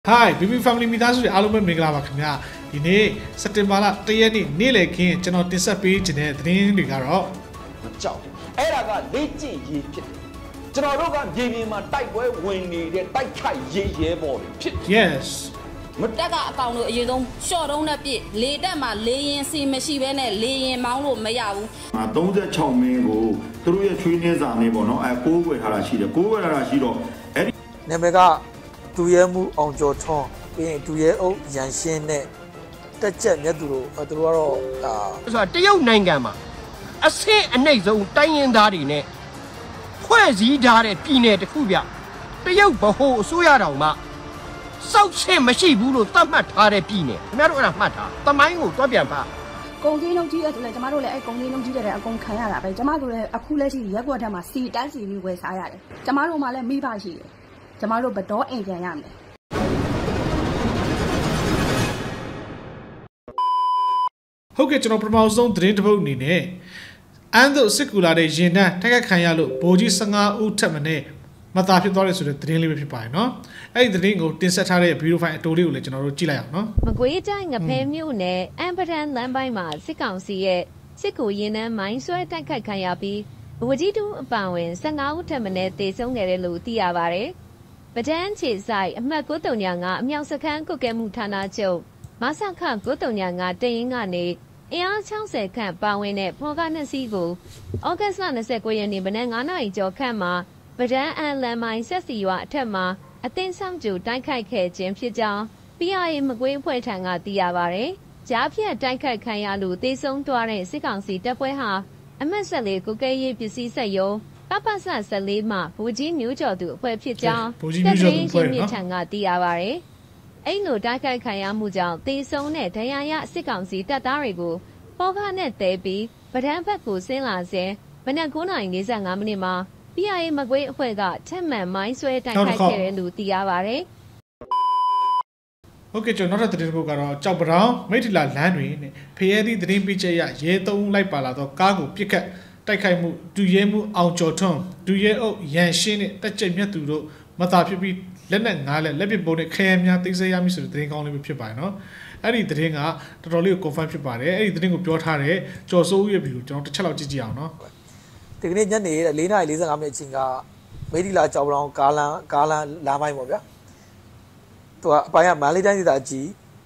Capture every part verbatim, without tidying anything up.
Hi, baby family မိသားစုတွေအားလုံးပဲမင်္ဂလာပါခင်ဗျာဒီနေ့စက်တင်ဘာလတရက်နေ့နေ့လည်ခင်းကျွန်တော်တင်ဆက်ပေးခြင်းတဲ့သတင်းတွေကတော့မကြောက်အဲ့ဒါကလေ့ကျင့်ရေးဖြစ်တယ်ကျွန်တော်တို့ကမြေပြင်မှာတိုက်ပွဲဝင်နေတဲ့တိုက်ခိုက်ရေးရဲပေါ်တွေဖြစ် Yes မတက်ကအကောင်တို့အရင်ဆုံးရှော့တုံးနဲ့ပြစ်လေတက်မှာလေရင်စီမရှိဘဲနဲ့လေရင်မောင်းလို့မရဘူးအာသုံး၆မင်းကိုသူတို့ရဲ့ချွေးနှင်းစာနဲ့ပေါ့နော်အဲကိုးွယ်ထားတာရှိတယ်ကိုးွယ်ထားတာရှိတော့အဲ့ဒီနာမည်ကတူရဲမှုအောင်ကျော်ထွန်းပြီးရင်တူရဲအုပ်ရန်ရှင်းနဲ့တက်ချက်မြတ်သူတို့သူတို့ကတော့အာဆိုတာတရုတ်နိုင်ငံမှာအဆင့်အနှိမ့်ဆုံးတိုင်းရင်းသားတွေနဲ့ဖွဲ့စည်းထားတဲ့ပြည်နယ်တစ်ခုပြတရုတ်ဗဟိုအစိုးရတော်မှာစောက်ချင်းမရှိဘူးလို့သတ်မှတ်ထားတဲ့ပြည်နယ်ခင်ဗျားတို့အဲ့ဒါမှတ်ထားသမိုင်းကိုတွက်ပြန်ပါကုန်ကြီးလုံးကြီးရဲ့ဆိုလဲကျမတို့လည်းအဲ့ကုန်ကြီးလုံးကြီးတဲ့အကုန်ခံရတာပဲကျမတို့လည်းအခုလက်ရှိရက်ွက်ထက်မှာစီတန်းစီပြီးဝယ်စားရတယ်ကျမတို့မှလည်းမိဘရှိတယ်ကျမတို့ဘတော်အိမ်ပြန်ရမယ်ဟုတ်ကဲ့ကျွန်တော်ပထမဆုံးသတင်းတစ်ပုဒ်အနေနဲ့အန်ဒိုစစ်ကူလာတဲ့ရင်တန်းတိုက်ခိုက်ခံရလို့ဗိုလ်ကြီး၁၅ဦးထက်မနည်းမသားဖြစ်သွားတယ်ဆိုတဲ့သတင်းလေးပဲဖြစ်ပါတယ်နော်အဲ့ဒီသတင်းကိုတင်ဆက်ထားတဲ့ဗီဒီယိုဖိုင်အတိုလေးကိုလည်းကျွန်တော်တို့ကြည့်လိုက်အောင်နော်မကွေးတိုင်းငဖဲမြို့နယ်အမ်ပဒန်လမ်းပိုင်းမှာစစ်ကောင်စီရဲ့စစ်ကူရင်တန်းမိုင်းဆွဲတိုက်ခိုက်ခံရပြီးဗိုလ်ကြီးတူအပန်ဝင်၁၅ဦးထက်မနည်းသေဆုံးခဲ့တယ်လို့သိရပါတယ်ပဒန်းခြေဆိုင်အမှတ်၉၃၅အမြောက်စခန်းကုတ်ကဲမှုဌာနချုပ်မဆခ၉၃၅တရင်ကနေအင်အား၆၀ခန့်ပါဝင်တဲ့ဖော်ကားနှစ်စီးကိုဩဂတ်စ်လ၂၉ရက်နေ့မနက်၅နာရီကျော်ခန့်မှာပဒန်းအန်လန်မိုင်းဆက်စီရွာအထက်မှာအသင်းဆောင်ကျူတိုက်ခိုက်ခဲ့ခြင်းဖြစ်ကြောင်း ပီ အာร์ အေ မကွေးအဖွဲ့ထံကသိရပါတယ်။ကြားဖြတ်တိုက်ခိုက်ခံရလို့သေဆုံးသွားတဲ့စစ်ကောင်စီတပ်ဖွဲ့ဟာအမှတ်၁၄ကုကဲရေးပစ္စည်းစက်ရုံပပစ၁၄မှာဗိုလ်ကြီးမျိုးကျော်သူအဖွဲ့ဖြစ်ကြောင်းတပ်ရင်းချင်းမြစ်ထံကသိရပါတယ်။အဲ့လိုတိုက်ခိုက်ခံရမှုကြောင့်သေဆုံးတဲ့ဒဏ်ရာရစစ်ကောင်စီတပ်သားတွေကိုပေါ်ကားနဲ့တဲပြီးပဒန်းဘက်ကိုဆင်းလာစဉ်မနက်၉နာရီ၄၅မိနစ်မှာ ပီ အာร์ အေ မကွေးအဖွဲ့ကထက်မှန်မိုင်းဆွဲတိုက်ခိုက်ခဲ့တယ်လို့သိရပါတယ်ဟုတ်ကဲ့ကျွန်တော်နောက်ထပ်သတင်းတစ်ပုဒ်ကတော့ကြောက်ပတောင်မိထီလာလမ်းတွင်ဖရဲသည့်သတင်းပေးချက်ရရဲသုံးလိုက်ပါလာတော့ကားကိုပြစ်ခတ်တိုက်ခိုက်မှုဒူရဲမှုအောင်ကျော်ထွန်းဒူရဲအုပ်ရန်ရှင်းနဲ့တက်ကြိတ်မြတ်သူတို့မသာဖြစ်ပြီးလက်နဲ့ငားလက်လက်ပစ်ပုံးနဲ့ခရဲများသိစေရမည်ဆိုတဲ့သတင်းကောင်းလေးပဲဖြစ်ပါတယ်နော်အဲ့ဒီသတင်းကတော်တော်လေးကို confirm ဖြစ်ပါတယ်အဲ့ဒီသတင်းကိုပြောထားတဲ့ကျော်စိုးဦးရဲ့ဗီဒီယိုကျွန်တော်တစ်ချက်လောက်ကြည့်ကြည့်အောင်နော်ဒီကနေ့ညနေ၄နာရီ၄၅မိနစ်အချိန်ကမိထီလာကြောက်ပတောင်ကားလမ်းကားလမ်းလမ်းပိုင်းပေါ့ဗျာသူကအပိုင်းကမန္တလေးတိုင်းဒေသကြီး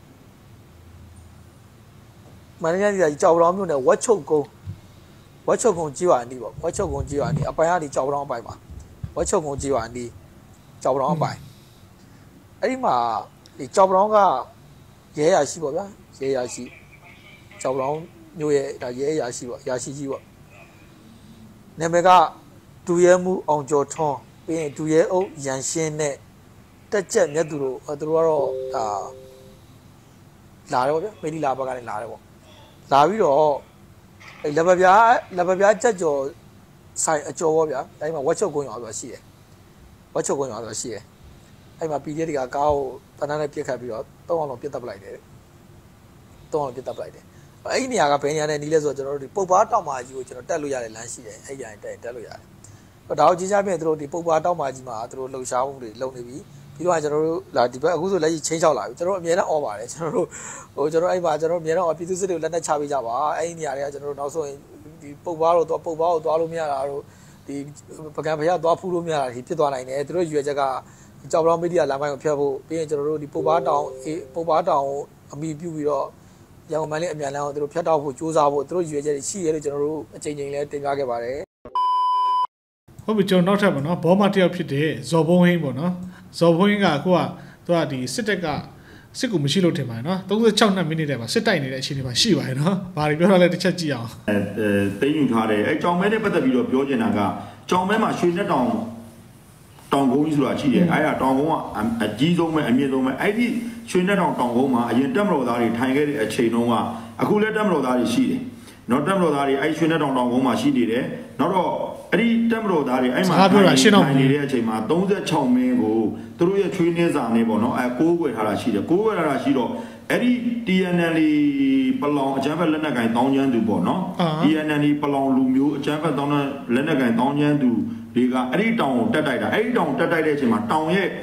မန္တလေးတိုင်းဒေသကြီးကြောက်ပတောင်မြို့နယ်ဝက်ချုပ်ကုန်းဝက်ချုပ်ကုန်းကြီးရွာအနီးပေါ့ဝက်ချုပ်ကုန်းကြီးရွာအနီးအပိုင်းကဒီကြောက်ပတောင်အပိုင်းမှာဝက်ချုပ်ကုန်းကြီးရွာအနီးကြောက်ပတောင်အပိုင်းအဲ့ဒီမှာဒီကြောက်ပတောင်ကရဲရရှိပေါ့ဗျာရဲရရှိကြောက်ပတောင်မြို့ရဲ့ဒါရဲရရှိပေါ့ရရှိကြီးပေါ့နာမည်ကတူရဲမှုအောင်ကျော်ထွန်းပြီးရင်တူရဲအုပ်ရန်ရှင်းနဲ့တက်ချက်မြတ်သူတို့သူတို့ကတော့ဒါလာတယ်ပေါ့ဗျာမိလီလာဘက်ကနေလာတယ်ပေါ့လာပြီးတော့အဲလက်ပပြားလက်ပပြားချက်ကျော်ဆိုင်အကျော်ပေါ့ဗျာအဲဒီမှာဝက်ချုပ်ကုန်းရွာဆိုတာရှိတယ်ဝက်ချုပ်ကုန်းရွာဆိုတာရှိတယ်အဲဒီမှာ ပီ ဒီ အက်ဖ် တွေကကားကိုတနန်းနဲ့ပြစ်ခတ်ပြီးတော့သုံးအောင်လုံးပြစ်တက်ပလိုက်တယ်သုံးအောင်ပြစ်တက်ပလိုက်တယ်အဲ့ဒီနေရာကဘယ်နေရာနဲ့နီးလဲဆိုတော့ကျွန်တော်တို့ဒီပုတ်ပါတောက်မာကြီးကိုကျွန်တော်တက်လို့ရတဲ့လမ်းရှိတယ်အဲ့ဒီအရင်တက်တက်လို့ရတယ်။ဒါကိုကြီးကြပြည့်သူတို့ဒီပုတ်ပါတောက်မာကြီးမှာသူတို့လှုပ်ရှားမှုတွေလုပ်နေပြီပြီးတော့ကျွန်တော်တို့လာဒီဘက်အခုဆိုလက်ရှိချင်းချောက်လာပြီကျွန်တော်တို့အများနဲ့អော်ပါတယ်ကျွန်တော်တို့ဟိုကျွန်တော်အဲ့မှာကျွန်တော်အများနဲ့ပြည်သူစစ်တွေကိုလက်နက်ချပေးကြပါအဲ့ဒီနေရာတွေကကျွန်တော်တို့နောက်ဆုံးဒီပုတ်ပါတော့ပုတ်ပါကိုသွားလို့မရတာတို့ဒီပကံဖရသွားဖူးလို့မရတာဒီဖြစ်သွားနိုင်တယ်သူတို့ရွေချက်ကကြောက်ပလောင်မီဒီယာလမ်းပိုင်းကိုဖျက်ဖို့ပြီးရင်ကျွန်တော်တို့ဒီပုတ်ပါတောင်ပုတ်ပါတောင်ကိုအမိပြုပြီးတော့ရန်ကုန်မန္တလေးအမြန်လမ်းကိုသူတို့ဖျက်တောက်ဖို့စူးစမ်းဖို့သူတို့ရွေချက်ရှိရဲလို့ကျွန်တော်တို့အချိန်ချင်းလဲတင်ပြခဲ့ပါတယ်ဟုတ်ပြီကျွန်တော်နောက်ထပ်ပါနော်ဘောမတယောက်ဖြစ်တဲ့ဇော်ဘုံဟင်းပေါ့နော်ဇော်ဘုံဟင်းကအခုကသူကဒီစစ်တပ်ကစစ်ကူမရှိလို့ထင်ပါတယ်နော်၃၆နှစ်မိနစ်တည်းမှာစစ်တိုက်နေတဲ့အခြေအနေမှာရှိပါတယ်နော်ဘာတွေပြောထားလဲတစ်ချက်ကြည့်အောင်အဲတိတ်ယူထားတယ်အဲကြောင်မဲနဲ့ပတ်သက်ပြီးတော့ပြောချင်တာကကြောင်မဲမှာရွှေနဲ့တောင်တောင်ကုန်းကြီးဆိုတာရှိတယ်အဲ့ဒါတောင်ကုန်းကအကြီးဆုံးပဲအမြင့်ဆုံးပဲအဲ့ဒီရွှေနဲ့တောင်တောင်ကုန်းမှာအရင်တက်မတော်သားတွေထိုင်ခဲ့တဲ့အချိန်တုန်းကအခုလည်းတက်မတော်သားတွေရှိတယ်နော်တက်မတော်သားတွေအဲ့ရွှေနဲ့တောင်တောင်ကုန်းမှာရှိနေတယ်နောက်တော့အဲ့ဒီတက်မတော်သားတွေအဲ့မှာထိုင်နေတဲ့အချိန်မှာ၃၆မင်းကိုသူတို့ရဲ့ချွေးနှင်းစာနဲ့ပေါ့နော်အဲကိုးွယ်ထားတာရှိတယ်ကိုးွယ်ထားတာရှိတော့အဲ့ဒီ တီ အန် အယ် အယ် ပလောင်အကြမ်းဖက်လက်နက်ကိုင်တောင်းကျမ်းသူပေါ့နော် တီ အန် အယ် အယ် ပလောင်လူမျိုးအကြမ်းဖက်တောင်းလက်နက်ကိုင်တောင်းကျမ်းသူတွေကအဲ့ဒီတောင်ကိုတက်တိုက်တာအဲ့ဒီတောင်တက်တိုက်တဲ့အချိန်မှာတောင်ရဲ့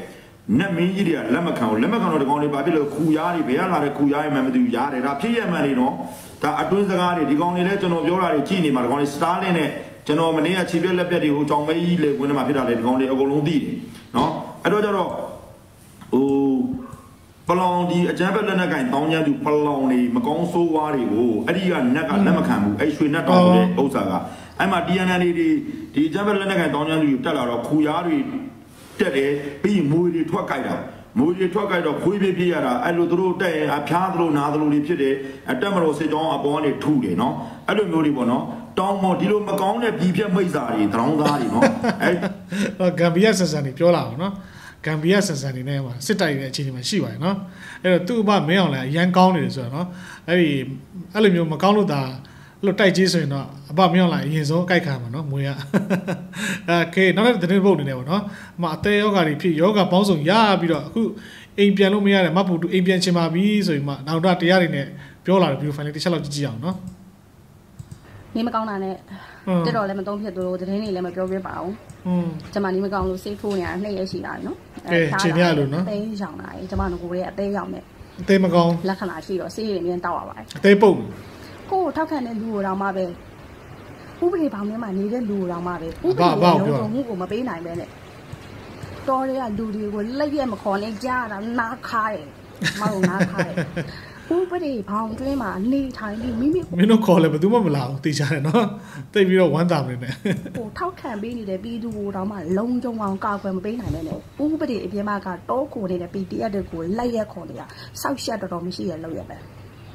နတ်မင်းကြီးတွေကလက်မခံဘူးလက်မခံတော့ဒီကောင်တွေဘာဖြစ်လို့ခူရားတွေဘယ်ကလာတဲ့ခူရားတွေမှမသိဘူးရားတယ်ဒါဖြစ်ရမှန်နေတော့ဒါအတွင်းစကားတွေဒီကောင်တွေလည်းကျွန်တော်ပြောတာတွေကြည့်နေမှာဒီကောင်တွေစတားလင်းနဲ့ကျွန်တော်မနေ့ကခြေပြက်လက်ပြက်တွေကိုကြောင်မဲကြီးလေဝင်နေမှာဖြစ်တာလေဒီကောင်တွေအကုန်လုံးသိတယ်နော်အဲ့တော့ကျတော့ဟိုပလောင်ဒီအကြမ်းဖက်လက်နက်ကင်တောင်းကျမ်းသူပလောင်တွေမကောင်းဆိုးဝါးတွေကိုအဲ့ဒီကနက်ကလက်မခံဘူးအဲ့ရွှေနက်တောင်းဆိုတဲ့ဥစ္စာကအဲ့မှာ D N L တွေဒီအကြမ်းဖက်လက်နက်ကင်တောင်းကျမ်းသူတွေတက်လာတော့ခူရားတွေတက်တယ်ပြီးမွေတွေထွက်ကြိုက်တာမွေတွေထွက်ကြိုက်တော့ခွေးပြပြရတာအဲ့လိုသူတို့တက်ရင်အဖျားသလိုနာသလိုတွေဖြစ်တယ်အတက်မလို့စစ်ကြောင်းအပေါ်ကနေထူတယ်နော်အဲ့လိုမျိုးတွေပေါ့နော်တောင်းမော်ဒီလိုမကောင်းတဲ့ပြည်ပြမိတ်စာတွေတရောင်းသားတွေနော်အဲ့ဂမ်ဘီယာဆန်ဆန်တွေပြောလာအောင်နော်ဂမ်ဘီယာဆန်ဆန်တွေနဲ့မှာစစ်တိုက်တဲ့အခြေအနေမှာရှိပါတယ်နော်အဲ့တော့သူ့အမမင်းအောင်လည်းအရန်ကောင်းနေတယ်ဆိုတော့နော်အဲ့ဒီအဲ့လိုမျိုးမကောင်းလို့ဒါလို့တိုက်ကြီးဆိုရင်တော့အဘမင်းအောင်လည်းအရင်ဆုံးကြိုက်ခံမှာနော်မွေးရအဲကေနောက်တဲ့သတင်းပုတ်နေတယ်ပေါ့နော်အမအသေးယောဂါတွေဖြစ်ယောဂါပေါင်းစုံရပြီးတော့အခုအိမ်ပြန်လို့မရတဲ့မပူတူအိမ်ပြန်ချင်ပါပြီဆိုရင်မှနောက်တော့တရားတွေနဲ့ပြောလာတယ်ဗီဒီယိုဖိုင်လေးတစ်ချက်လောက်ကြည့်ကြည့်အောင်နော်နေမကောင်းတာနဲ့တက်တော့လည်းမသုံးဖြစ်သူတို့သတင်းတွေလည်းမပြောပြပါဘူးอืมကျွန်မနေမကောင်းလို့စိတ်ထိုးနေတာနှစ်ရက်ရှိလာပြီနော်အဲခြေရလို့နော်အသေးရောင်လာတယ်ကျွန်မတို့ကိုယ်ရဲ့အသေးရောင်နဲ့အသေးမကောင်းလက္ခဏာရှိတော့ဆေးရည်အမြင်တောက်ရပါတယ်အသေးပုတ်ကိုယ်ထောက်ခံတဲ့လူတော်မှပဲဥပဒေဘောင်ထဲမှာနေတဲ့လူတော်မှပဲဥပဒေရဲ့လုံခြုံမှုကိုမပေးနိုင်ပဲနဲ့တော်တွေကလူတွေကိုလက်ရက်မခေါ်လဲကြားတာနားခါတယ်မဟုတ်နားခါတယ်ဥပဒေဘောင်တွင်းမှာနေထိုင်ပြီးမိမိမင်းတို့ခေါ်လဲဘယ်သူမှမလာဘူးသိကြတယ်နော်သိပြီးတော့ဝမ်းသာမနေနဲ့ဟိုထောက်ခံပေးနေတဲ့ပြည်သူကိုတောင်မှလုံခြုံအောင်ကာကွယ်မပေးနိုင်ပဲနဲ့ဥပဒေအပြင်မှာကတော့ကိုနေတဲ့ P D F တွေကိုလက်ရက်ခေါ်နေတာစောက်ရှက်တော်တော်မရှိရလို့ရပဲ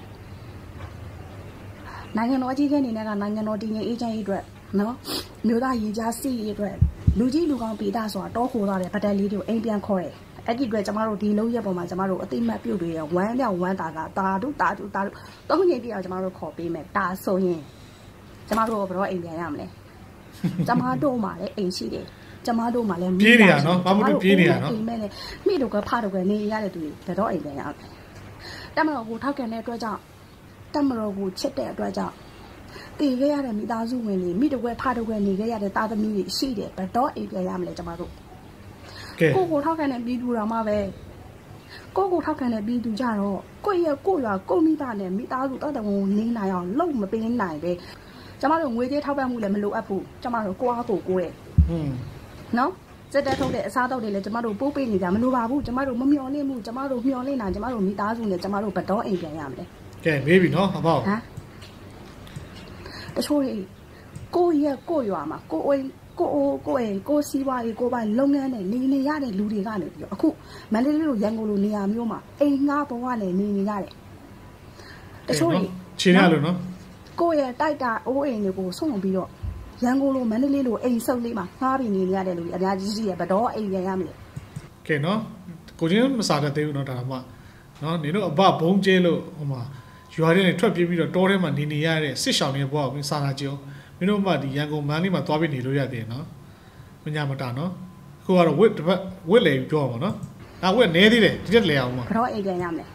နိုင်ငံတော်အကြီးအကဲအနေနဲ့ကနိုင်ငံတော်တည်ငြိမ်အေးချမ်းရေးအတွက်နော်မြို့သားရေးကြားစီရေးအတွက်လူကြီးလူကောင်းပေတာဆိုတာတောခိုးသွားတယ်ဗတ်တက်လေးတွေကိုအိမ်ပြန်ခေါ်တယ်အဲ့ဒီအတွက်ကျမတို့ဒီလုံးရက်ပေါ်မှာကျမတို့အသိမှတ်ပြုတ်တွေရဝမ်းမြောက်ဝမ်းသာကတာတို့တာတို့တာတို့သုံးညပြည့်အောင်ကျမတို့ခေါ်ပေးမယ်ဒါဆိုရင်ကျမတို့ဘယ်တော့အိမ်ပြန်ရမလဲကျမတို့မှလည်းအိမ်ရှိတယ်ကျမတို့မှလည်းပြေးနေရနော်ဘာမှမပြေးနေရနော်အိမ်မဲ့နဲ့မိတို့ကဖတို့ကနေရတဲ့သူတွေဘယ်တော့အိမ်ပြန်ရမလဲတမတော်ကိုထောက်ကန်တဲ့အတွက်ကြောင့်တမတော်ကိုချစ်တဲ့အတွက်ကြောင့်တည်ခဲ့ရတဲ့မိသားစုဝင်တွေမိတို့ကဖတို့ကနေခဲ့ရတဲ့သားသမီးတွေရှိတယ်ဘယ်တော့အိမ်ပြန်ရမလဲကျမတို့ကိုကိုထောက်ခံတဲ့ပြည်သူတော်မှပဲကိုကိုထောက်ခံတဲ့ပြည်သူကြတော့ကိုယ့်ရဲ့ကိုယ့်ရွာကိုမိသားနဲ့မိသားစုတောက်တဝန်နေနိုင်အောင်လုံမပေးနိုင်ပဲကျမတို့ငွေကြေးထောက်ပံ့မှုလည်းမလိုအပ်ဘူးကျမတို့ကိုအားကိုကိုရဲ့ဟွန်းနော်စက်တက်ထုတ်တဲ့အစားတောက်တွေလည်းကျမတို့ပိုးပေးနေကြမလိုပါဘူးကျမတို့မမျော်လင့်ဘူးကျမတို့မျော်လင့်တာကျမတို့မိသားစုနဲ့ကျမတို့ဘတော်အိမ်ပြန်ရမလဲကဲမေးပြီနော်အပေါ့ဟမ်တချို့ကိုရဲ့ကိုရွာမှာကိုအိုးကိုအိုးကိုအိမ်ကိုစီးပွားရေးကိုပိုင်လုပ်ငန်းနဲ့နေနေရတဲ့လူတွေကနေပြီးတော့အခုမန္တလေးလိုရန်ကုန်လိုနေရာမျိုးမှာအိမ်ငှားဘဝနဲ့နေနေရတယ်တချို့ခြေရလို့နော်ကိုရဲ့တိုက်တာအိုးအိမ်တွေကိုဆုံးပြီးတော့ရန်ကုန်လိုမန္တလေးလိုအိမ်ဆုပ်လေးမှာငှားပြီးနေနေရတဲ့လူတွေအများကြီးရှိရဘတော်အိမ်ပြန်ရမယ်ကဲနော်ကိုချင်းမစားတဲ့သေးဘူးနော်ဒါမှနော်နေတို့အဘဘုံကျဲလို့ဟိုမှာရွာထဲနဲ့ထွက်ပြေးပြီးတော့တောထဲမှာနေနေရတဲ့စစ်ဆောင်တွေဘွားကိုစာနာကြုံမင်းတို့မှဒီရန်ကုန်မန်းလေးမှာသွားပြီးနေလို့ရတယ်နော်မညာမတာနော်အခုကတော့ဝစ်တစ်ပတ်ဝစ်လေပြောပါနော်ဒါဝစ်နေသေးတယ်ဒီတက်လေအောင်ပါဘတော်အိမ်ပြန်ရမယ်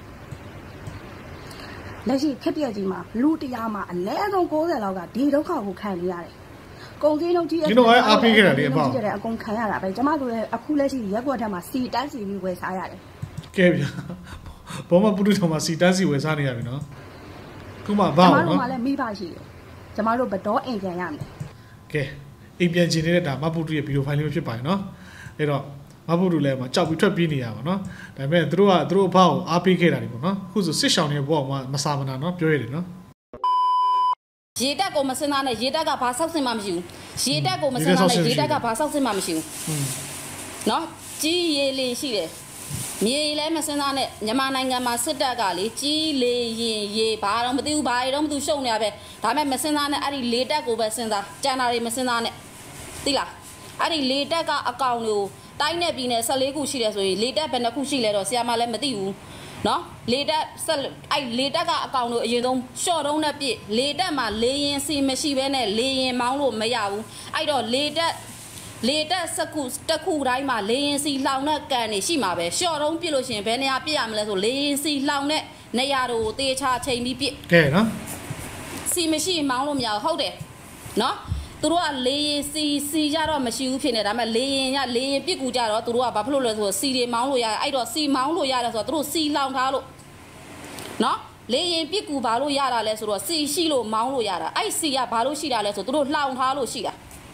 လက်ရှိခက်ပြက်ကြီးမှာလူတရားမှာအနည်းဆုံး၉၀လောက်ကဒီဒုက္ခကိုခံနေရတယ်ကုန်စည်နှုန်းကြီးဒီတော့အားပေးခဲ့တာလေအပေါ့အကုန်ခံရတာပဲကျမတို့လည်းအခုလက်ရှိရက်ွက်ထက်မှာစီတန်းစီပြီးဝယ်စားရတယ်ကဲဗျာဘောမပုတုထောင်မှာစီတန်းစီဝယ်စားနေရပြီနော်ခုမှဘာလို့နော်ကျမတို့မှလည်းမိဘရှိတယ်ကျမတို့ဘတော်အိမ်ပြန်ရမယ်ကဲအိမ်ပြန်ချင်နေတဲ့ဒါမပုတုရဲ့ဗီဒီယိုဖိုင်လေးဖြစ်ပါတယ်နော်အဲ့တော့မပုတုလည်းမှာကြောက်ပြီးထွက်ပြေးနေရပါနော်ဒါပေမဲ့သူတို့ကသူတို့အဖေကိုအားပေးခဲ့တာဒီပေါ့နော်အခုဆိုစစ်ဆောင်တွေဘောကမစာမနာနော်ပြောရတယ်နော်ရေတက်ကိုမစင်သားနဲ့ရေတက်ကဘာဆောက်စင်မှမရှိဘူးရေတက်ကိုမစင်သားနဲ့ရေတက်ကဘာဆောက်စင်မှမရှိဘူးနော်ကြီးရေလေးရှိတယ်မြေလည်းမစင်သားနဲ့မြန်မာနိုင်ငံမှာစစ်တပ်ကလေကြီးလေရင်ရေဘာတော့မသိဘူးဘာတော့မသိရှုံနေရပဲဒါပေမဲ့မစင်သားနဲ့အဲ့ဒီလေတက်ကိုပဲစင်သားကြံတာတွေမစင်သားနဲ့သိလားအဲ့ဒီလေတက်ကအကောင်တွေကိုတိုင်းနဲ့ပြည်နယ်၁၄ခုရှိတယ်ဆိုရင်လေတက်ဘယ်နှခုရှိလဲတော့ဆရာမလည်းမသိဘူးနော်လေတက်အဲ့လေတက်ကအကောင်တို့အရင်ဆုံးရှော့တုံးနဲ့ပြည့်လေတက်မှာလေရင်စီမရှိဘဲနဲ့လေရင်မောင်းလို့မရဘူးအဲ့တော့လေတက်လေတက်စခုတစ်ခုတိုင်းမှာလေရင်စီလှောင်တဲ့ကန်နေရှိမှာပဲရှော့တုံးပြည့်လို့ရှိရင်ဘယ်နေရာပြည့်ရမလဲဆိုလေရင်စီလှောင်တဲ့နေရာတို့တေချာချိန်ပြီးပြည့်ကဲနော်စီမရှိမောင်းလို့မရဘူးဟုတ်တယ်နော်သူတို့ကလေရင်စီစီကြတော့မရှိဘူးဖြစ်နေဒါပေမဲ့လေရင်ကလေရင်ပြစ်ကူကြတော့သူတို့ကဘာဖြစ်လို့လဲဆိုတော့စီတွေမောင်းလို့ရတယ်အဲ့တော့စီမောင်းလို့ရတယ်ဆိုတော့သူတို့စီလောင်ထားလို့နော်လေရင်ပြစ်ကူဘာလို့ရတာလဲဆိုတော့စီရှိလို့မောင်းလို့ရတာအဲ့စီကဘာလို့ရှိတာလဲဆိုသူတို့လှောင်ထားလို့ရှိတာ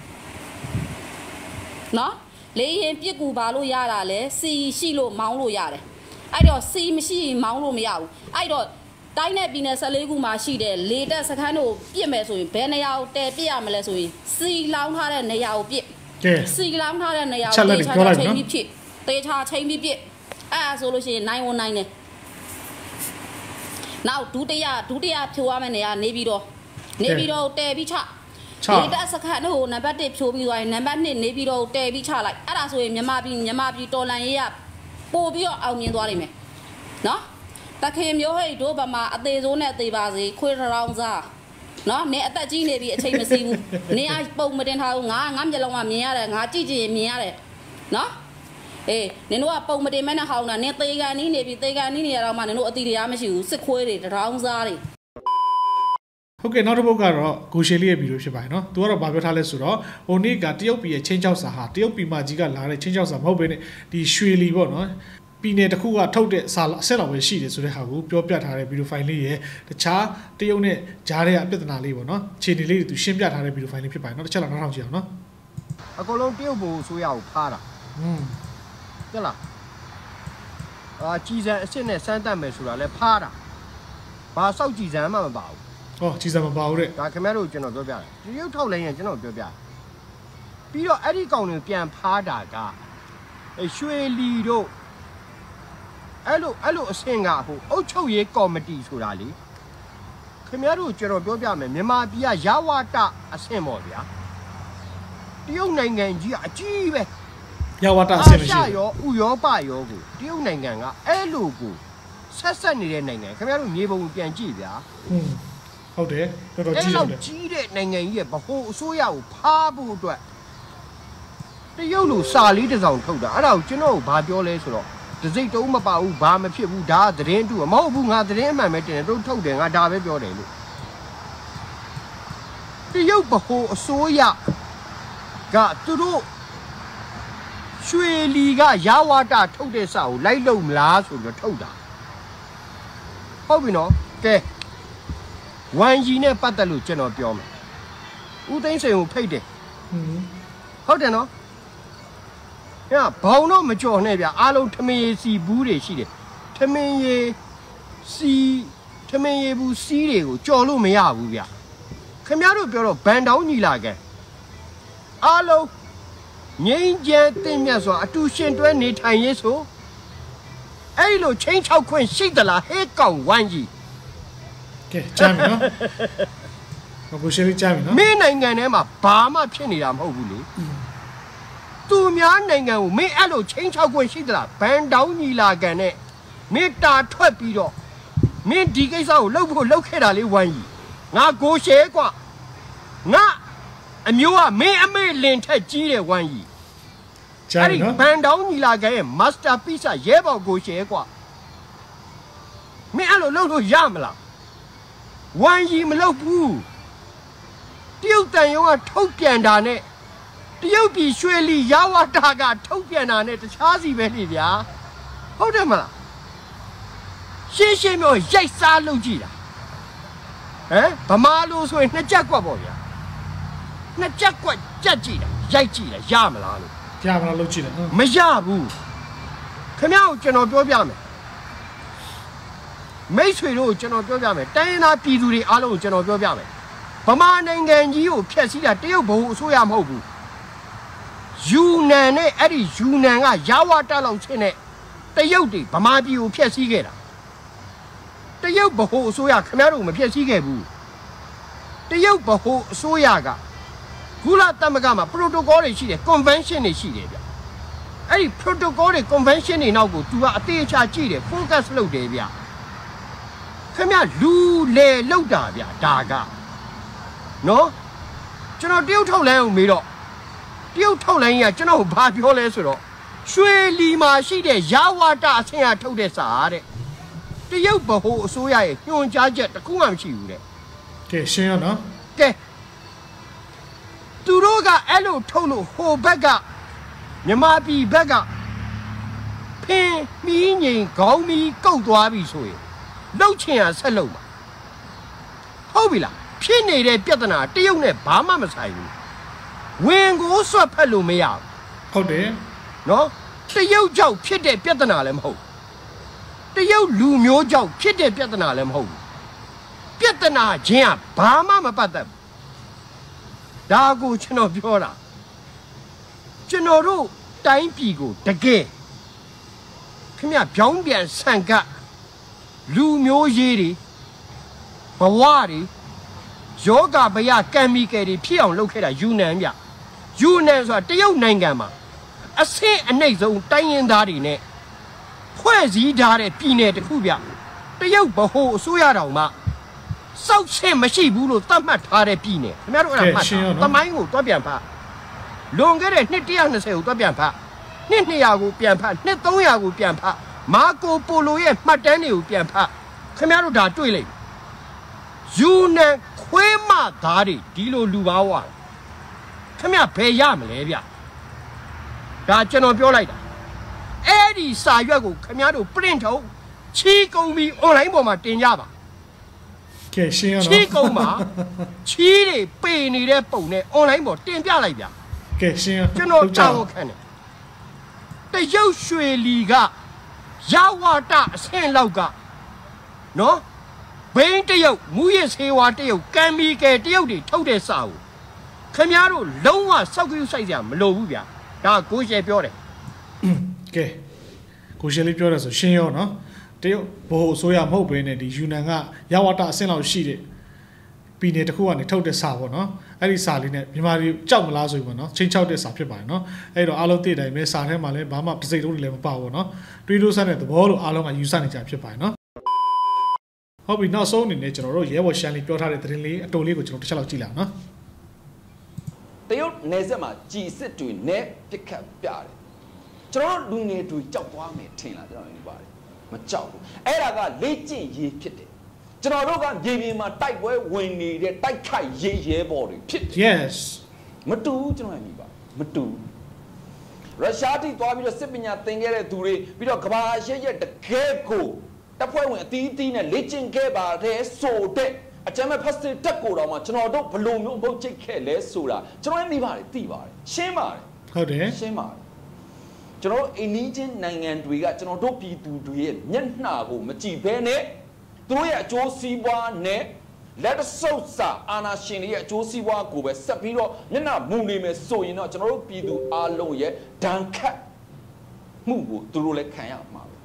နော်လေရင်ပြစ်ကူဘာလို့ရတာလဲစီရှိလို့မောင်းလို့ရတယ်အဲ့တော့စီမရှိရင်မောင်းလို့မရဘူးအဲ့တော့တိုင်းနဲ့ပြည်နယ်14ခုမှာရှိတဲ့လေတက်စခန်းတို့ပြစ်မယ်ဆိုရင်ဘယ်နေရာကိုတဲပြစ်ရမလဲဆိုရင်စီလောင်းထားတဲ့နေရာကိုပြစ်စီလောင်းထားတဲ့နေရာကိုတေချာချိန်ပြီးဖြစ်တေချာချိန်ပြီးပြစ်အဲ့ဒါဆိုလို့ရှိရင်နိုင်ဝန်နိုင်တယ်နောက်ဒုတိယဒုတိယဖြိုရမယ့်နေရာနေပြီးတော့နေပြီးတော့တဲပြီးချလေတက်စခန်းတို့နံပါတ်1ဖြိုပြီးသွားရင်နံပါတ်2နေပြီးတော့တဲပြီးချလိုက်အဲ့ဒါဆိုရင်မြန်မာပြည်မြန်မာပြည်တော်လန်ရေးကပို့ပြီးတော့အောင်မြင်သွားနိုင်မယ်နော်တခင်မျိုးဟိတ်တို့ဗမာအသေးစိုးနဲ့သေးပါစေခွေးထောင်စားနော်နင်အသက်ကြီးနေပြီအချိန်မစီဘူးနင်အပုံမတင်ထားဘူးငါငါမျက်လုံးကမြင်ရတယ်ငါကြည့်ကြည့်မြင်ရတယ်နော်အေးနင်တို့ကပုံမတင်မဲနဲ့ဟောင်းတာနင်သေကန်နီးနေပြီသေကန်နီးနေရတော့မှနင်တို့အတိတရားမရှိဘူးစစ်ခွေးတွေထောင်စားတွေဟုတ်ကဲ့နောက်တစ်ပုတ်ကတော့ကိုရှေလေးရဲ့ဗီဒီယိုဖြစ်ပါတယ်နော်သူကတော့ဗာပြောထားလဲဆိုတော့ဟိုနေ့ကတရုတ်ပြည်ရဲ့ချင်းချောက်စာဟာတရုတ်ပြည်မှာကြီးကလာတဲ့ချင်းချောက်စာမဟုတ်ဘဲနဲ့ဒီရွှေလီပေါ့နော်ပြည်နယ်တစ်ခုကထုတ်တဲ့စာအဆက်တော်ပဲရှိတယ်ဆိုတဲ့ဟာကိုပြောပြထားတဲ့ဗီဒီယိုဖိုင်လေးရဲ့တခြားတရုတ်နဲ့ကြားတဲ့အပြဿနာလေးပေါ့နော်ခြေနေလေးတွေသူရှင်းပြထားတဲ့ဗီဒီယိုဖိုင်လေးဖြစ်ပါတယ်နော်တစ်ချက်လောက်နောက်ထောင်ကြည့်အောင်နော်အကုန်လုံးတရုတ်ဘိုလ်ဆိုရကိုဖားတာอืมဟုတ်လားအာကြီးစံအစ်စ်နဲ့စမ်းတတ်မယ်ဆိုတာလဲဖားတာဘာစောက်ကြီးစံမှမပါဘူးဟောကြီးစံမပါဘူးတဲ့ဒါခင်ဗျားတို့ကျွန်တော်ပြောပြတယ်တရုတ်ထောက်လိုင်းရင်ကျွန်တော်ပြောပြပြီးတော့အဲ့ဒီကောင်တွေပြန်ဖားတာကအဲရွှေလီတို့အဲ့လိုအဲ့လိုအဆင့်ကဟိုအုတ်ချုပ်ရေးကော်မတီဆိုတာလေခင်ဗျားတို့ကျွန်တော်ပြောပြမယ်မြန်မာပြည်ကရဝတအဆင့်ပေါ့ဗျာတရုတ်နိုင်ငံကြီးကအကြီးပဲရဝတအဆင့်မရှိဘူးရောဥရောပရောကိုတရုတ်နိုင်ငံကအဲ့လိုကိုဆက်ဆက်နေတဲ့နိုင်ငံခင်ဗျားတို့မြေပုံပြန်ကြည့်ဗျာอืมဟုတ်တယ်တော်တော်ကြီးတယ်အဲ့လိုကြီးတဲ့နိုင်ငံကြီးရဲ့ဗဟိုအစိုးရကိုဖားဖို့အတွက်တရုတ်လိုစာလေးတစ်စောင်ထုတ်တာအဲ့ဒါကိုကျွန်တော်ကဘာပြောလဲဆိုတော့တစိတ်တုံးမပါဘူးဘာမဖြစ်ဘူးဒါသတင်းတူမဟုတ်ဘူးငါသတင်းအမှန်ပဲတင်တယ်တို့ထုတ်တယ်ငါဒါပဲပြောတယ်လို့တရုတ်ဗဟိုအစိုးရကသူတို့ရွှေလီကရဝတထုတ်တဲ့စာကိုလိုက်လုံမလားဆိုပြီးထုတ်တာဟုတ်ပြီနော်ကဲဝမ်ဂျီနဲ့ပတ်သက်လို့ကျွန်တော်ပြောမယ်ဦးသိန်းစိန်ကိုဖိတ်တယ်ဟုတ်တယ်နော်ညဘောင်တော့မကြော်နဲ့ဗျအားလုံးထမင်းရည်စီဘူးတွေရှိတယ်ထမင်းရည်စီထမင်းရည်ဘူးစီးတွေကိုကြော်လို့မရဘူးဗျခင်ဗျားတို့ပြောတော့ဘန်တောင်းညီလာခဲ့အားလုံးငိမ့်ကျဲတင်မြတ်စွာအတူရှင်တွဲနေထိုင်ရေးဆိုအဲ့လိုချင်းချောက်ခွင့်ရှိသလားဟဲ့ကောင်ဝမ်ကြီးကဲကြားမယ်နော်ဘကိုရှယ်ကြားမယ်နော်မင်းနိုင်ငံထဲမှာဘာမှဖြစ်နေတာမဟုတ်ဘူးလေသူများနိုင်ငံကိုမင်းအဲ့လိုချင်းချောက်ခွင့်ရှိသလားဘန်တောင်းညီလာခံနဲ့မင်းတာထွက်ပြီးတော့မင်းဒီကိစ္စကိုလှုပ်ဖို့လှုပ်ခဲ့တာလေဝမ်ကြီးငါကိုရှယ်ကွာငါအမျိုးကမင်းအမေလင်ထက်ကြီးတယ်ဝမ်ကြီးကြားနော်ဘန်တောင်းညီလာခံရဲ့ masterpiece ရဲဘော်ကိုရှယ်ကွာမင်းအဲ့လိုလှုပ်လို့ရမလားဝမ်ကြီးမလှုပ်ဘူးတရုတ်တန်ရုံးကထုတ်ပြန်တာနဲ့တရုတ်ပြည်ရွှေလီရဝတာကထုတ်ပြန်တာနဲ့တခြားစီပဲလေဗျာဟုတ်တယ်မလားရှင်းရှင်းမျိုးရိုက်စားလုပ်ကြည့်တာဟမ်ဗမာလိုဆိုရင်နှစ်ကြက်ကွက်ပေါ့ဗျာနှစ်ကြက်ကွက်ကြက်ကြည့်တာရိုက်ကြည့်တာရမလားလို့ရမလားလုပ်ကြည့်တယ်မရဘူးခင်ဗျားကိုကျွန်တော်ပြောပြမယ်မိတ်ဆွေတို့ကျွန်တော်ပြောပြမယ်တိုင်းရင်းသားပြည်သူတွေအားလုံးကိုကျွန်တော်ပြောပြမယ်ဗမာနိုင်ငံကြီးကိုဖျက်ဆီးတာတရုတ်ဘုံအစိုးရမဟုတ်ဘူးယူနန်နဲ့အဲ့ဒီယူနန်ကရဝတက်လောက်ချင်းနဲ့တရုတ်တွေဗမာပြည်ကိုဖျက်ဆီးခဲ့တာတရုတ်ဘဟုအစိုးရခင်ဗျားတို့မဖျက်ဆီးခဲ့ဘူးတရုတ်ဘဟုအစိုးရကကုလသမဂ္ဂမှာ protocol တွေရှိတယ် convention တွေရှိတယ်ဗျအဲ့ဒီ protocol တွေ convention တွေနောက်ကို तू ကအသေးအချာကြည့်တယ် focus လုပ်တယ်ဗျခင်ဗျလူလေလောက်တာဗျဒါကနော်ကျွန်တော်တရုတ်ထုတ်လန်းအောင်မေးတော့တရုတ်ထုတ်လန်းကြီးကကျွန်တော်ဘာပြောလဲဆိုတော့ရွှေလီမှာရှိတဲ့ရဝတအဆင့်အထုတ်တဲ့စာတဲ့တရုတ်ဗဟိုအစိုးရရဲ့ညွှန်ကြားချက်တခုမှမရှိဘူးတဲ့ကဲရှင်းရနော်ကဲသူတို့ကအဲ့လိုထုတ်လို့ဟိုဘက်ကမြန်မာပြည်ဘက်ကဖင်းမီးငိန်ခေါင်းမီးကုတ်သွားပြီဆိုရင်လှုပ်ချင်ရဆက်လှုပ်မှာဟုတ်ပြီလားဖြစ်နေတဲ့ပြဿနာတရုတ်နဲ့ဘာမှမဆိုင်ဘူးဝင်ကိုဆွတ်ဖက်လို့မရဘူးဟုတ်တယ်နော်တရုတ်ကြောင့်ဖြစ်တဲ့ပြဿနာလည်းမဟုတ်တရုတ်လူမျိုးကြောင့်ဖြစ်တဲ့ပြဿနာလည်းမဟုတ်ဘူးပြဿနာချင်းကဘာမှမပတ်သက်ဘူးဒါကိုကျွန်တော်ပြောတာကျွန်တော်တို့တိုင်းပြည်ကိုတကယ်ခင်ဗျပြောင်းပြန်ဆန်ကလူမျိုးရေးတွေဘဝတွေယောဂဗျာကံမီကယ်တွေဖြစ်အောင်လုပ်ခဲ့တာယူနန်ဗျယူနန်ဆိုတာတရုတ်နိုင်ငံမှာအဆင့်အနှိမ့်ဆုံးတိုင်းရင်းသားတွေနဲ့ဖွဲ့စည်းထားတဲ့ပြည်နယ်တစ်ခုဗျတရုတ်ဗဟိုအစိုးရတော်မှာစောက်ချင်းမရှိဘူးလို့သတ်မှတ်ထားတဲ့ပြည်နယ်ခင်ဗျားတို့အဲ့ဒါမှတ်တာတမိုင်းကိုတွက်ပြန်ဖတ်လွန်ခဲ့တဲ့နှစ်one hundred twentyကိုတွက်ပြန်ဖတ်နှစ်two hundredကိုပြန်ဖတ်နှစ်three hundredကိုပြန်ဖတ်မာကိုပိုလိုရဲ့မှတ်တမ်းတွေကိုပြန်ဖတ်ခင်ဗျားတို့ဒါတွေ့လိမ့်ယူနန်ခွေးမသားတွေဒီလိုလူပါဝါခင်ဗျဘယ်ရမလဲဗျဒါကျွန်တော်ပြောလိုက်တာအဲ့ဒီစာရွက်ကိုခင်ဗျားတို့ print ထုတ်ချီးကုန်ပြီး online ပေါ်မှာတင်ကြပါကဲရှင်းရအောင်ချီးကုန်ပါချီးတွေပေနေတဲ့ပုံနဲ့ online ပေါ်တင်ပြလိုက်ဗျကဲရှင်းရကျွန်တော်တောင်းခံတယ်တရုတ်ရွှေလီကရဝတအဆင့်လောက်ကနော်ဘိန်းတရုတ်မူရစ်ဆေးဝါးတရုတ်ကံမီကယ်တရုတ်တွေထုတ်တဲ့စာကိုခင်ဗျားတို့လုံးဝစောက်ကြည့်ဆိုင်ကြမလိုဘူးဗျာဒါကိုရှယ်ပြောတယ်ကဲကိုရှယ်လေးပြောတယ်ဆိုရှင်းရောနော်တရုတ်ဘိုးအစိုးရမဟုတ်ဘဲနဲ့ဒီယူနန်ကရဝတအဆင့်လောက်ရှိတဲ့ပြည်နယ်တစ်ခုကနေထုတ်တဲ့စာပေါ့နော်အဲ့ဒီစာလေးနဲ့မြန်မာပြည်ကြောက်မလားဆိုပြီးပေါ့နော်ချင်းချောက်တဲ့စာဖြစ်ပါတယ်နော်အဲ့တော့အားလုံးသိတဲ့အတိုင်းပဲစာထဲမှာလည်းဘာမှပစိတ်တုံးတွေလည်းမပါဘူးနော်တွေးလို့ဆက်တဲ့သဘောလို့အားလုံးကယူဆနေကြဖြစ်ပါတယ်နော်ဟုတ်ပြီနောက်ဆုံးအနေနဲ့ကျွန်တော်တို့ရဲဘော်ရှမ်းလေးပြောထားတဲ့သတင်းလေးအတူလေးကိုကျွန်တော်တစ်ချက်လောက်ကြည့်လိုက်နော်တရုတ်နယ်စပ်မှာကြည်စစ်တွေနဲ့ပြစ်ခတ်ပြတယ်ကျွန်တော်တို့လူငယ်တွေကြောက်သွားမယ်ထင်လားကျွန်တော်ယူပါတယ်မကြောက်ဘူးအဲ့ဒါကလေ့ကျင့်ရေးဖြစ်တယ်ကျွန်တော်တို့ကမြေပြင်မှာတိုက်ပွဲဝင်နေတဲ့တိုက်ခိုက်ရေးရဲဘော်တွေဖြစ်တယ် yes မတူဘူးကျွန်တော်ယူပါမတူရုရှားတိသွားပြီးတော့စစ်ပညာသင်ခဲ့တဲ့သူတွေပြီးတော့ကဘာရှက်ရဲ့တကယ်ကိုတပ်ဖွဲ့ဝင်အသီးသီးနဲ့လေ့ကျင့်ခဲ့ပါတယ်ဆိုတဲ့အကြမ်းမဲ့ဖက်စစ်တက်ကိုတော့မှကျွန်တော်တို့ဘလို့မျိုးပုတ်ချိတ်ခဲ့လဲဆိုတာကျွန်တော်သိပါတယ်သိပါတယ်ရှင်းပါတယ်ဟုတ်တယ်ရှင်းပါတယ်ကျွန်တော်တို့အိန္ဒိယနိုင်ငံတွေကကျွန်တော်တို့ပြည်သူတွေရဲ့မျက်နှာကိုမကြည့်ဘဲနဲ့သူတို့ရဲ့အကျိုးစီးပွားနဲ့လက်ဆုပ်စာအာဏာရှင်တွေရဲ့အကျိုးစီးပွားကိုပဲဆက်ပြီးတော့မျက်နှာမူနေမယ်ဆိုရင်တော့ကျွန်တော်တို့ပြည်သူအားလုံးရဲ့ဒဏ်ခတ်မှုကိုသူတို့လည်းခံရမှာပဲ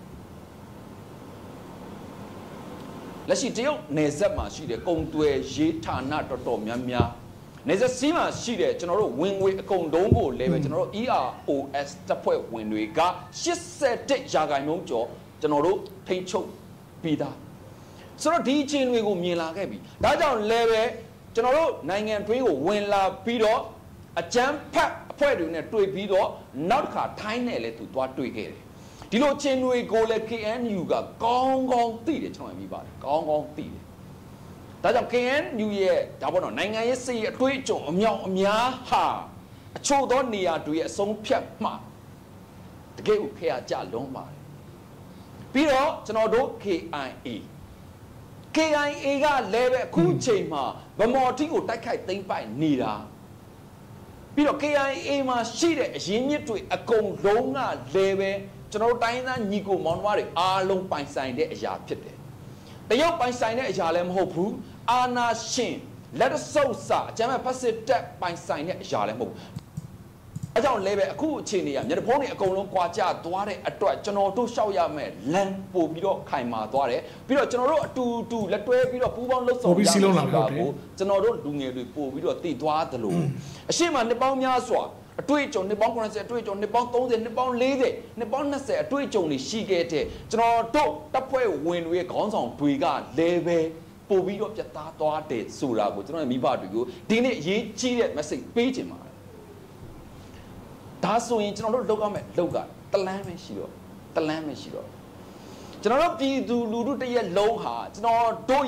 လက်ရှိတရုတ်နယ်စပ်မှာရှိတဲ့ကုန်သွယ်ရေးဌာနတော်တော်များများနေစစီးမှာရှိတဲ့ကျွန်တော်တို့ဝင်ငွေအကုန်လုံးကိုလည်းပဲကျွန်တော်တို့ E R O S တပ်ဖွဲ့ဝင်တွေကeighty-oneရာခိုင်နှုန်းကျော်ကျွန်တော်တို့ထိန်းချုပ်ပြီးသားဆိုတော့ဒီအချင်းတွေကိုမြင်လာခဲ့ပြီဒါကြောင့်လည်းပဲကျွန်တော်တို့နိုင်ငံတွင်းကိုဝင်လာပြီးတော့အကြမ်းဖက်အဖွဲ့တွေနဲ့တွေ့ပြီးတော့နောက်တစ်ခါထိုင်းနဲ့လည်းသူသွားတွေ့ခဲ့တယ်ဒီလိုအချင်းတွေကိုလည်း K N U ကကောင်းကောင်းသိတယ်ကျွန်တော်မြင်ပါတယ်ကောင်းကောင်းသိတယ်ဒါကြောင့် K N U ရဲ့ဒါပေါ့နော်နိုင်ငံရေးစိတ်အတွေးအကြုံအမြောက်အများဟာအချို့သောနေရာတွေရဲ့အဆုံးဖြတ်မှတကယ်ကိုခေတ်အကြလုံးပါတယ်ပြီးတော့ကျွန်တော်တို့ K I A K I A ကလည်းပဲအခုချိန်မှာဗမော်တီကိုတိုက်ခိုက်သိမ်းပိုက်နေတာပြီးတော့ K I A မှာရှိတဲ့အရင်းမြစ်တွေအကုန်လုံးကလည်းပဲကျွန်တော်တို့တိုင်းသားညီကိုမောင်နှမတွေအားလုံးပိုင်ဆိုင်တဲ့အရာဖြစ်တယ်တရုတ်ပိုင်ဆိုင်တဲ့အရာလည်းမဟုတ်ဘူးအာနာရှင်လက်ဆုပ်စာအကြမ်းဖက်ဖက်စစ်တပ်ပိုင်ဆိုင်တဲ့အရာလည်းမဟုတ်ဘူးအဲကြောင့်လည်းပဲအခုအချိန်နေရမျက်နှာဖုံးတွေအကုန်လုံးကွာကျသွားတဲ့အတွက်ကျွန်တော်တို့ရှောက်ရမယ်လမ်းပို့ပြီးတော့ခိုင်မာသွားတယ်ပြီးတော့ကျွန်တော်တို့အတူတူလက်တွဲပြီးတော့ပူးပေါင်းလှုပ်ဆောင်ရမယ်ဆိုတာကိုကျွန်တော်တို့လူငယ်တွေပို့ပြီးတော့တည်သွားသလိုအရှိမနှစ်ပေါင်းများစွာအတွေ့အကြုံနှစ်ပေါင်းninetyအတွေ့အကြုံနှစ်ပေါင်းthirtyနှစ်ပေါင်းfortyနှစ်ပေါင်းtwentyအတွေ့အကြုံတွေရှိခဲ့တဲ့ကျွန်တော်တို့တပ်ဖွဲ့ဝင်တွေရဲ့ခေါင်းဆောင်တွေကလည်းပဲပို့ပြီးတော့ပြတ်သားသွားတယ်ဆိုတာကိုကျွန်တော်မိဘတွေကိုဒီနေ့အရေးကြီးတဲ့ message ပေးချင်ပါတယ်ဒါဆိုရင်ကျွန်တော်တို့လောက်ရမယ်လောက်ကတလန်းပဲရှိတော့တလန်းပဲရှိတော့ကျွန်တော်တို့ပြည်သူလူထုတရက်လုံးဟာကျွန်တော်တို့ရဲ့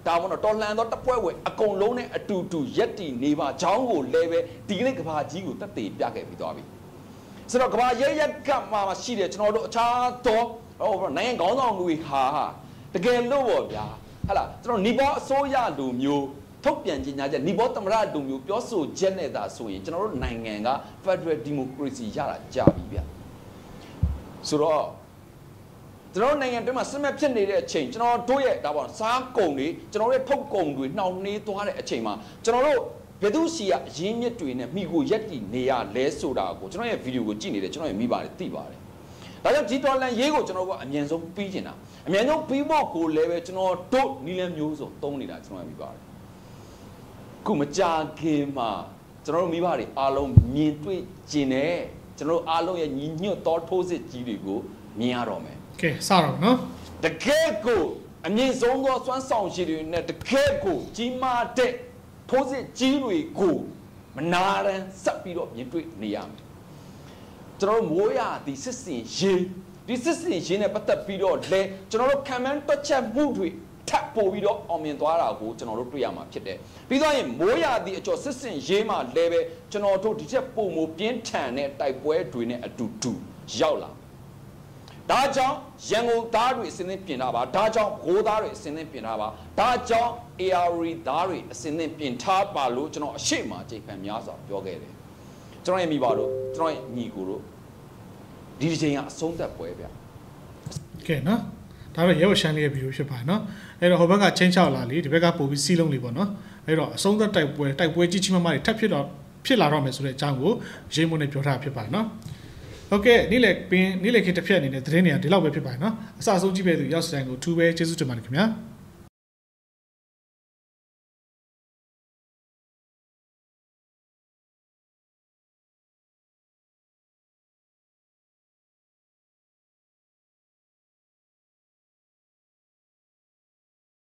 ဒါမှမဟုတ်တော်လှန်သောတပ်ဖွဲ့ဝင်အကုန်လုံးနဲ့အတူတူရက်တီနေပါချောင်းကိုလည်းပဲဒီကနေ့ကဘာကြီးကိုတက်တည်ပြခဲ့ပြီးသွားပြီဆိုတော့ကဘာရဲရက်ကမှရှိတယ်ကျွန်တော်တို့အခြားသောဟိုနိုင်ငံခေါင်းဆောင်တွေဟာတကယ်လို့ပေါ့ဗျာဟဲ့လားကျွန်တော်နီဘောအစိုးရလူမျိုးထုတ်ပြန်ကြေညာချက်နီဘောသမရလူမျိုးပြောဆိုချက်နဲ့သာဆိုရင်ကျွန်တော်တို့နိုင်ငံက Federal Democracy ရတာကြာပြီဗျဆိုတော့ကျွန်တော်နိုင်ငံတွင်းမှာစစ်မှတ်ဖြစ်နေတဲ့အချိန်ကျွန်တော်တို့ရဲ့ဒါပေါ့စားကုန်တွေကျွန်တော်ရဲ့ထုတ်ကုန်တွေနှောင့်နှေးသွားတဲ့အချိန်မှာကျွန်တော်တို့ဘယ်သူစီကအရင်းမြစ်တွေနဲ့မိကိုရက်တီနေရလဲဆိုတာကိုကျွန်တော်ရဲ့ဗီဒီယိုကိုကြည့်နေတယ်ကျွန်တော်ရဲ့မိပါတယ်သိပါတယ်ဒါကြောင့်ဒီတော်လန်ရေးကိုကျွန်တော်ကအမြန်ဆုံးပြီးကျင်တာအမြန်ဆုံးပြီးဖို့ကိုလည်းပဲကျွန်တော်တို့နီလန်းမျိုးစုံသုံးနေတာကျွန်တော်ရဲ့မိပါတယ်ခုမကြခင်မှာကျွန်တော်တို့မိဘတွေအားလုံးမြင်တွေ့ကျင်တယ်ကျွန်တော်တို့အားလုံးရဲ့ညီညွတ်သောထိုးစစ်ကြီးတွေကိုမြင်ရတော့မယ်ကဲစတော့နော်တကယ်ကိုအမြင့်ဆုံးသောစွမ်းဆောင်ရည်တွေနဲ့တကယ်ကိုကြီးမားတဲ့ထိုးစစ်ကြီးတွေကိုမနာရန်ဆက်ပြီးတော့မြင်တွေ့နေရမယ်ကျွန်တော်တို့မိုးရဒီစစ်စင်ရေးဒီစစ်စင်ရေးနဲ့ပတ်သက်ပြီးတော့လေကျွန်တော်တို့ခံမှန်းတွက်ချက်မှုတွေထပ်ပို့ပြီးတော့အောင်မြင်သွားတာကိုကျွန်တော်တို့တွေ့ရမှာဖြစ်တယ်ပြီးတော့ရင်မိုးရဒီအကျော်စစ်စင်ရေးမှာလည်းပဲကျွန်တော်တို့ဒီချက်ပုံမပြင်းထန်တဲ့တိုက်ပွဲတွေနဲ့အတူတူရောက်လာဒါကြောင့်ရန်ကုန်သားတွေအစင်းသင်းပြင်ထားပါဒါကြောင့်ဘိုးသားတွေအစင်းသင်းပြင်ထားပါဒါကြောင့် A R သားတွေအစင်းသင်းပြင်ထားပါလို့ကျွန်တော်အရှိမကြိတ်ခံများစွာပြောခဲ့တယ်ကျွန်တော်ရဲ့မိဘတို့ကျွန်တော်ရဲ့ညီကိုတို့ဒီတစ်ချိန်ကအဆုံးသက်ပွဲဗျကဲနော်ဒါတော့ရဲဝရှမ်းလေးရဲ့ဗီဒီယိုဖြစ်ပါတယ်နော်အဲ့တော့ဟိုဘက်ကချင်းချောက်လာလေဒီဘက်ကပို့ပြီးစီးလုံးလေးပေါ့နော်အဲ့တော့အဆုံးသက်တိုက်ပွဲတိုက်ပွဲကြီးကြီးမားမားတွေထပ်ဖြစ်တော့ဖြစ်လာတော့မယ်ဆိုတဲ့အကြောင်းကိုရေးမုန်းနဲ့ပြောထားဖြစ်ပါတယ်နော်ဟုတ်ကဲ့နေ့လေပင်နေ့လေခေတ်တစ်ဖြတ်အနေနဲ့သတင်းတွေကဒီလောက်ပဲဖြစ်ပါတယ်နော်အစအဆုံးကြည့်ပဲသူရောက်စတိုင်းကိုထူးပဲကျေးဇူးတင်ပါတယ်ခင်ဗျာ